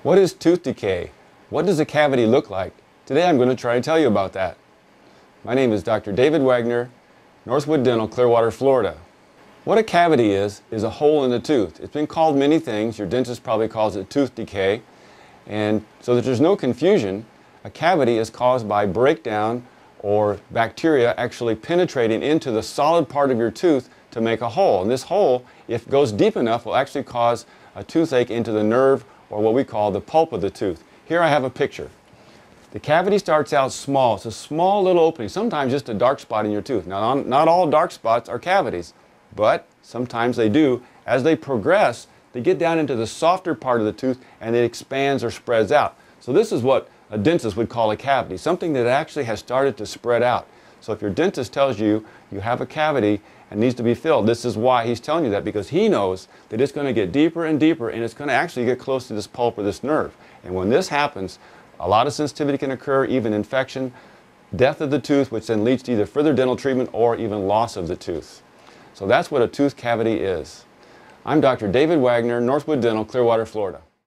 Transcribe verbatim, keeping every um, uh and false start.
What is tooth decay? What does a cavity look like? Today I'm going to try to tell you about that. My name is Doctor David Wagner, Northwood Dental, Clearwater, Florida. What a cavity is, is a hole in the tooth. It's been called many things. Your dentist probably calls it tooth decay. And so that there's no confusion, a cavity is caused by breakdown or bacteria actually penetrating into the solid part of your tooth to make a hole. And this hole, if it goes deep enough, will actually cause a toothache into the nerve, or what we call the pulp of the tooth. Here I have a picture. The cavity starts out small. It's a small little opening, sometimes just a dark spot in your tooth. Now, not all dark spots are cavities, but sometimes they do. As they progress, they get down into the softer part of the tooth and it expands or spreads out. So this is what a dentist would call a cavity, something that actually has started to spread out. So if your dentist tells you you have a cavity and needs to be filled, this is why he's telling you that, because he knows that it's going to get deeper and deeper and it's going to actually get close to this pulp or this nerve. And when this happens, a lot of sensitivity can occur, even infection, death of the tooth, which then leads to either further dental treatment or even loss of the tooth. So that's what a tooth cavity is. I'm Doctor David Wagner, Northwood Dental, Clearwater, Florida.